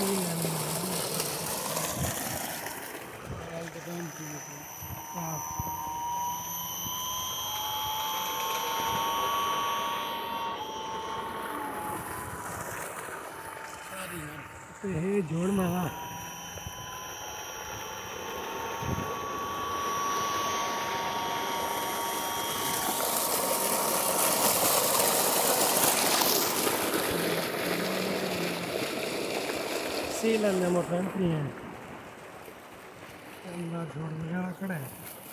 हे जोड़ मारा सी लेने मोटर नहीं है जोड़ लगा खड़ा है।